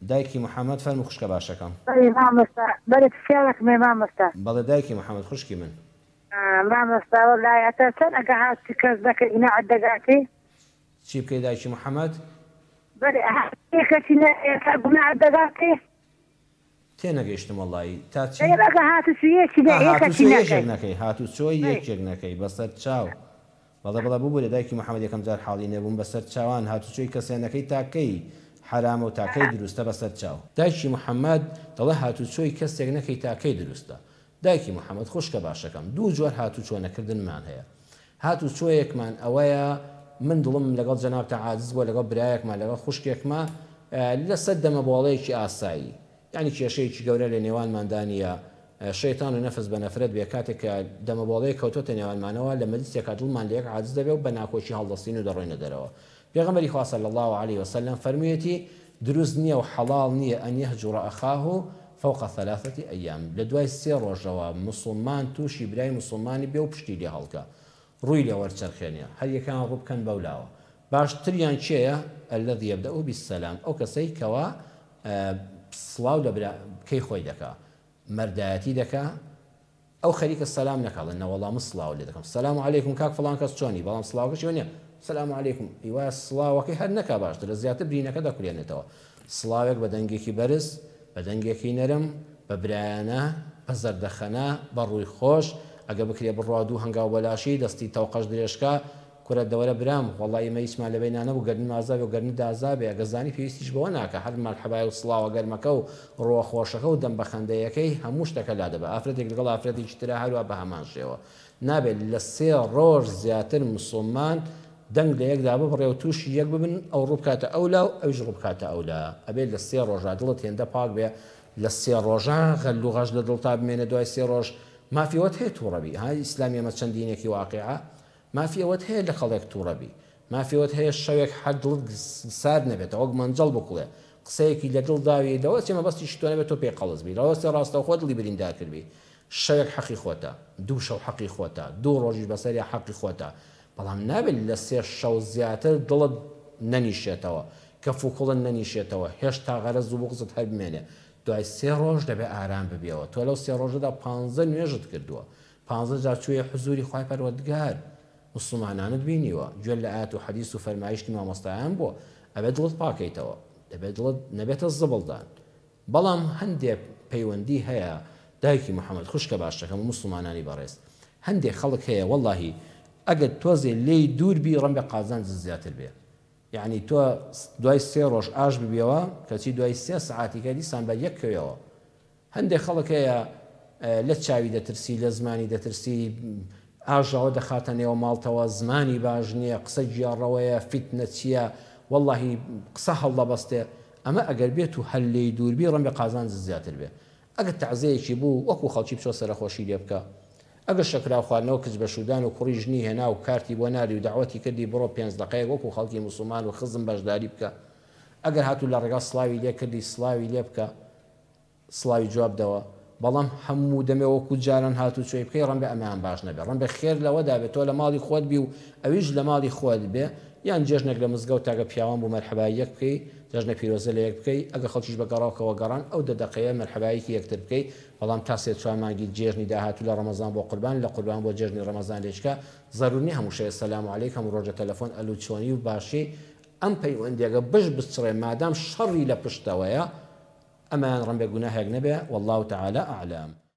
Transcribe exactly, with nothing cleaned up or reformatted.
دایکی محەممەد فەرموو خوشکە باشەکەم. مامۆستا بەرت فێڵەکمێ مامۆستا. بەڵێ دایکی محەممەد خوشکی من. مامۆستا وەڵایەتە چەند ئەگە هاتی کەس دەکەی ئینەعەت دەگاتی؟ چی بکەی دایکی محەممەد؟ بەڵێ کەسی گوناعەت دەگاتی؟ تێنەگەیشتم وەڵایی تا چی؟ ئەگە هاتوچۆیەکی هاتوچۆیەک نەکەی هاتوچۆی یەکێک نەکەی بەسەر چاو. بەڵێ بەڵێ بوو بۆ لە دایکی محەممەد یەکەم جار حاڵی نەبووم بەسەر چاوان هاتوچۆی کەسێنەکەی تاکەی حرامە و تاکەی دروستە بەسەر چاو. دایکی محەممەد دەڵێ هاتوچۆی کەسێک نەکەی تاکەی دروستە. دایکی محەممەد خوشکە باشەکەم دوو جۆر هاتوچۆ نەکردنمان هەیە. هاتوچۆیەکمان ئەوەیە من دڵم لەگەڵ جەنابتە عاجز بۆ لەگەڵ برایەکمان لەگەڵ خوشکێکمە لەسەر دەمەبواڵەیەکی ئاسایی. یعنی کێشەیەکی گەورە لە نێوانماندانیە شەیتان و نەفس بە نەفرەت بێ کاتێککە دەمەبواڵەیە کەوتۆتە نێوانمانەوە لە مەجلیسێکا دڵمان لە یەک عاجز دەبێ و بە ناکۆچی هەڵدەستین و دەڕۆینە دەرەوە. پێغەمبەری خوا صلی الله علیه وسلم فەرموویەتی دروست نییە و حەڵاڵ نییە ئەن یەهجوڕ ئەخاه فوق ثلاثة أيام لە دوای سێ ڕۆژەوە موسڵمان تووشی برای موسڵمانی بێ و پشتی لێ هەڵکە ڕووی لێ وەرچەرخێنێ هەر یەکان ڕوو بکەن بەولاوە. باشتریان چێیە؟ الذي يبدأ بالسلام ئەو کەسەی کەوا سڵاو لە کەی خۆی دەکا مەردایەتی دەکا ئەو خەریکە سەلام نەکەڵێن نەوەڵام سڵاو لێ دەکەم سەلام عەلەیکم کاک فڵان کەس چۆنی بەڵام سڵاوەکەی وێنێ سەلام عەلەیکم هیوایە سڵاوەکەی هەر نەکا باشترە زیاتر برینەکە دەکولێنێتەوە. سڵاوێک بە دەنگێکی بەرز بە دەنگێکی نەرم بە برایانە بە زەردەخەنە بە ڕووی خۆش ئەگە بکرێ بڕوا دوو هەنگاو بەلاشی دەستی تەوقەش درێژکە کورە دەوەرە برام وەڵی مە هیچمان لەبێ نانە و گەرن مازابێ و گەرن دازابێ ئەگەزانی پێویستیش بەوە ناکە هەر مەرحەبای و سڵاوە گەرمەکە و ڕۆوە خۆشەکە و دەم بە خەندەیەکەی هەموو شتەکە لا دەبە ئافرەتێک لەگەڵ ئافرەتێکی ترە هەروە بە هەمان شێوە نابێت لە سێ ڕۆژ زیاتر موسڵمان دەنگ لە یەکدا ببڕێ و تووشی یەک ببن ئەو ڕوو بکاتە ئەولا و ئەویش ڕوو بکاتە ئەولا ئەبێت لە سێ ڕۆژە دڵت هێندە پاک بێ لە سێ ڕۆژان غەل و غەش لە دڵتا بمێنێ دوای سێ ڕۆژ مافیەوەت هەیە تووڕەبی ها ئیسلامی ئەمە چەندینێکی واقعە مافیەوەت هەیە لە خەڵێک تووڕەبی مافیەوەت هەیە شەوێک حەد دڵت سارد نەبێتەوە وەک مەنجەڵ بکوڵێ قسەیەکی لە دڵ داوی لەوە چێمە بەستی تۆ نەبێت تۆ پێی قەڵز بی لەوە سێ ڕاستەوخۆ دڵی بریندار کردبی شەوێک حەقی خۆتە دوو شەو حەقی خۆتە دوو ڕۆژی بەسەری حەقی خۆتە بەڵام نابێت لە سێ شەو زیاتر دڵت نەنیشێتەوە کەف و کوڵن نەنیشێتەوە هێشتا غەرەز و بغزت هەر بمێنێ دوای سێ ڕۆژ دەبێت ئارام ببیەوە تۆ لەو سێ ڕۆژەدا پانزە نوێژت کردووە پانزە جار چوویە حزوری خوای پەروەردگار مسلمانانت بینیوە گوێ لە ئاەت و حەدیث و فەرمایشتی مامۆستایان بووە ئەبێت دڵت پاکەیتەوە دەبێت دڵت نەبێتە زبڵدان بەڵام هەندێک پەیوەندی هەیە دایکی محەممەد خوشکە باشەکەم و مسلمانانی بەڕێز هەندێک خەڵک هەیە وەڵڵاهی ئەگەر تۆزێ لێی دوور بی ڕەن بە قازانج زیاتر بێ یعنی تۆ دوای سێ ڕۆژ ئاش ببیەوە کەچی دوای سێ سعاتیکە دیسان بە یەکەوەوە هەندێک خەڵک هەیە لە چاوی دەترسی لە زمانی دەترسی ئاژاوە دەخاتە نێوە ماڵتەوە زمانی باش نییە قسە گیاڕەوەیە فیتنە چییە وەڵڵاهی قسە هەڵدە بەستێ ئەمە ئەگەر بێت و هەل لێی دووربی ڕەن بە قازانج زیاتر بێ ئەگەر تەعزەیەکی بوو وەکو خەڵکی بچۆ سەرخۆشی لێ بکە ئەگەر شەکرا خواردنەوە کچ بە شودان و کوڕی ژنی هێنا و کارتی بۆ ناری و داوەتی کردی بڕۆ پێنج دقەیەک وەکو خەڵکی موسڵمان و خزم بەشداری بکە ئەگەر هاتوو لە ڕێگا سڵاوی لێ کردی سڵاوی لێ بکە سڵاوی جواب دەوە بەڵام هەموو دەمێ وەکو جاران هاتوو چۆی بکەی ڕەن بە ئەمان باش نەبێ ڕەن بە خێر لەوەدا بێت تۆ لە ماڵی خۆت بی و ئەویش لە ماڵی خۆت بێ یان جێژنێک لە مزگەوت تاگە پیاوان بوو مەرحەبای یەک بکەی جژنە پیرۆزە لە یەک بکەی ئەگە خەڵکیش بە گەڕاوکەوە گەڕان ئەو دە دقەیە مەرحەبایەکی یەکتر بکەی بەڵام تا سێ چوار مانگی جێژنی داهاتوو لە ڕەمەزان بۆ قوربان لە قوربان بۆ جێژنی ڕەمەزان لێچکە زەرورنی هەموو شەیە سەلام عەلەیک هەموو ڕۆژە تەلەفۆن ئەلو چۆنی و باشی ئەم پەیوەندیەکە بش بچڕێ مادام شەڕی لە پشتەوەیە ئەمان ڕەن بە گوناهێک نەبێ والله تعالى ئەعلەم.